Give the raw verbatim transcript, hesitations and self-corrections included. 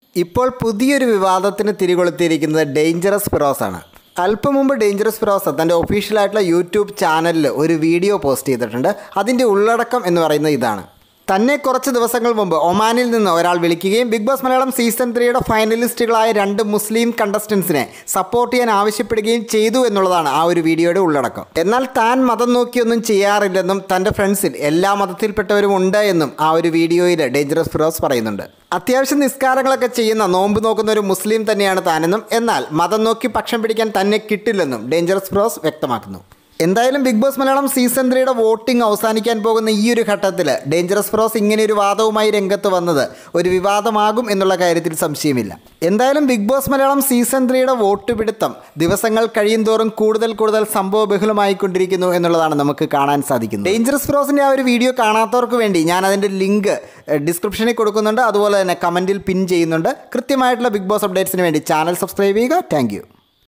ഇപ്പോൾ പുതിയൊരു വിവാദത്തിന് തിരികൊളുത്തിയിരിക്കുന്നത് ഡേഞ്ചറസ് ഫിറോസ് ആണ്. അല്പം മുമ്പ് ഡേഞ്ചറസ് ഫിറോസ് തൻ്റെ ഒഫീഷ്യലായിട്ടുള്ള യൂട്യൂബ് ചാനലിൽ ഒരു വീഡിയോ പോസ്റ്റ് ചെയ്തിട്ടുണ്ട്. അതിൻ്റെ ഉള്ളടക്കം എന്ന് പറയുന്നത് ഇതാണ്. തന്നെ കുറച്ച് ദിവസങ്ങൾ മുമ്പ് ഒമാനിൽ നിന്ന് ഒരാൾ വിളിക്കുകയും ബിഗ് ബോസ് മലയാളം സീസൺ ത്രീയുടെ ഫൈനലിസ്റ്റുകളായ രണ്ട് മുസ്ലിം കണ്ടസ്റ്റൻസിനെ സപ്പോർട്ട് ചെയ്യാൻ ആവശ്യപ്പെടുകയും ചെയ്തു എന്നുള്ളതാണ് ആ ഒരു വീഡിയോയുടെ ഉള്ളടക്കം. എന്നാൽ താൻ മതം നോക്കിയൊന്നും ചെയ്യാറില്ലെന്നും തൻ്റെ ഫ്രണ്ട്സിൽ എല്ലാ മതത്തിൽപ്പെട്ടവരും ഉണ്ട് എന്നും ആ ഒരു വീഡിയോയിൽ ഡേഞ്ചറസ് ഫിറോസ് പറയുന്നുണ്ട്. അത്യാവശ്യം നിസ്കാരങ്ങളൊക്കെ ചെയ്യുന്ന നോമ്പ് നോക്കുന്ന ഒരു മുസ്ലിം തന്നെയാണ് താനെന്നും എന്നാൽ മതം നോക്കി പക്ഷം പിടിക്കാൻ തന്നെ കിട്ടില്ലെന്നും ഡേഞ്ചറസ് ഫിറോസ് വ്യക്തമാക്കുന്നു. എന്തായാലും ബിഗ് ബോസ് മലയാളം സീസൺ ത്രീയുടെ വോട്ടിംഗ് അവസാനിക്കാൻ പോകുന്ന ഈ ഒരു ഘട്ടത്തിൽ ഡേഞ്ചറസ് ഫിറോസ് ഇങ്ങനെയൊരു വാദവുമായി രംഗത്ത് വന്നത് ഒരു വിവാദമാകും എന്നുള്ള കാര്യത്തിൽ സംശയമില്ല. എന്തായാലും ബിഗ് ബോസ് മലയാളം സീസൺ ത്രീയുടെ വോട്ട് പിടുത്തം ദിവസങ്ങൾ കഴിയും തോറും കൂടുതൽ കൂടുതൽ സംഭവ ബഹുലമായിക്കൊണ്ടിരിക്കുന്നു എന്നുള്ളതാണ് നമുക്ക് കാണാൻ സാധിക്കുന്നത്. ഡേഞ്ചറസ് ഫിറോസിൻ്റെ ആ ഒരു വീഡിയോ കാണാത്തവർക്ക് വേണ്ടി ഞാൻ അതിൻ്റെ ലിങ്ക് ഡിസ്ക്രിപ്ഷനിൽ കൊടുക്കുന്നുണ്ട്. അതുപോലെ തന്നെ കമൻറ്റിൽ പിൻ ചെയ്യുന്നുണ്ട്. കൃത്യമായിട്ടുള്ള ബിഗ് ബോസ് അപ്ഡേറ്റ്സിന് വേണ്ടി ചാനൽ സബ്സ്ക്രൈബ് ചെയ്യുക. താങ്ക്